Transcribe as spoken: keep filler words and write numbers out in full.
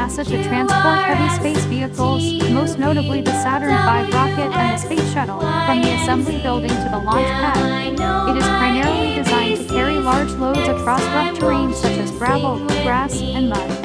NASA to transport heavy space vehicles, most notably the Saturn five rocket and the Space Shuttle, from the assembly building to the launch pad. It is primarily designed to carry large loads across rough terrain such as gravel, grass, and mud.